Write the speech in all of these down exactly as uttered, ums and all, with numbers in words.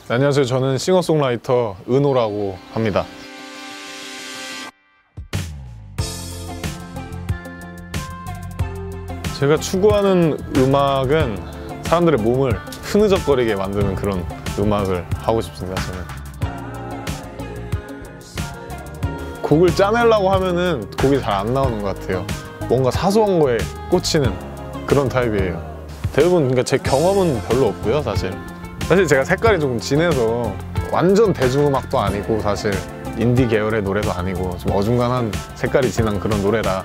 네, 안녕하세요. 저는 싱어송라이터 은호라고 합니다. 제가 추구하는 음악은 사람들의 몸을 흐느적거리게 만드는 그런 음악을 하고 싶습니다. 저는 곡을 짜내려고 하면은 곡이 잘 안 나오는 것 같아요. 뭔가 사소한 거에 꽂히는 그런 타입이에요. 대부분 그러니까 제 경험은 별로 없고요. 사실 사실 제가 색깔이 조금 진해서 완전 대중음악도 아니고 사실 인디 계열의 노래도 아니고 좀 어중간한 색깔이 진한 그런 노래라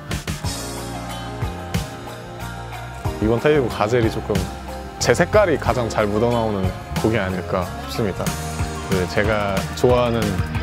이번 타이틀 가젤이 조금 제 색깔이 가장 잘 묻어나오는 곡이 아닐까 싶습니다. 그 제가 좋아하는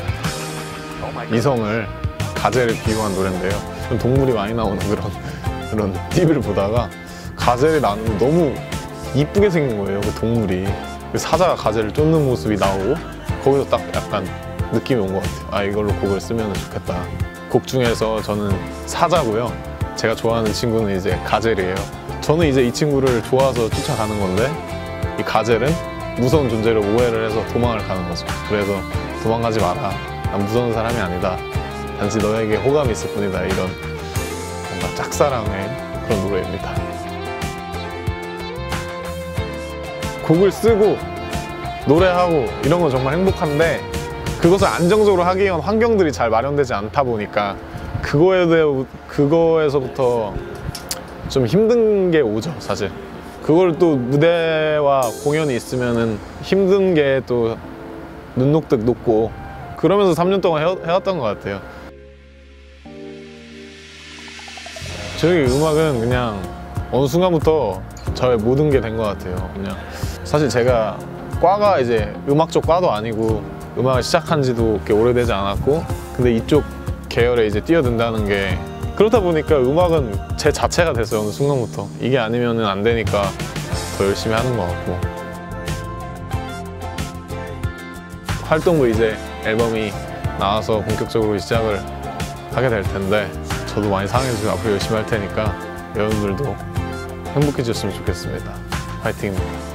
이성을 가젤에 비유한 노래인데요. 좀 동물이 많이 나오는 그런 그런 티비를 보다가 가젤이 나오는 너무 이쁘게 생긴 거예요. 그 동물이 그 사자가 가젤을 쫓는 모습이 나오고 거기서 딱 약간 느낌이 온 것 같아요. 아, 이걸로 곡을 쓰면 좋겠다. 곡 중에서 저는 사자고요. 제가 좋아하는 친구는 이제 가젤이에요. 저는 이제 이 친구를 좋아서 쫓아가는 건데 이 가젤은 무서운 존재를 오해를 해서 도망을 가는 거죠. 그래서 도망가지 마라. 난 무서운 사람이 아니다. 단지 너에게 호감이 있을 뿐이다. 이런 뭔가 짝사랑의 그런 노래입니다. 곡을 쓰고 노래하고 이런 건 정말 행복한데 그것을 안정적으로 하기 위한 환경들이 잘 마련되지 않다 보니까 그거에 대해 그거에서부터 좀 힘든 게 오죠. 사실 그걸 또 무대와 공연이 있으면은 힘든 게 또 눈녹듯 녹고 그러면서 삼 년 동안 해, 해왔던 것 같아요. 저희 음악은 그냥 어느 순간부터 저의 모든 게 된 것 같아요. 그냥 사실 제가 과가 이제 음악 쪽 과도 아니고 음악을 시작한 지도 그렇게 오래되지 않았고 근데 이쪽 계열에 이제 뛰어든다는 게 그렇다 보니까 음악은 제 자체가 됐어요. 어느 순간부터 이게 아니면 안 되니까 더 열심히 하는 것 같고 활동도 이제 앨범이 나와서 본격적으로 시작을 하게 될 텐데 저도 많이 사랑해주시고 앞으로 열심히 할 테니까 여러분들도 행복해졌으면 좋겠습니다. 파이팅입니다.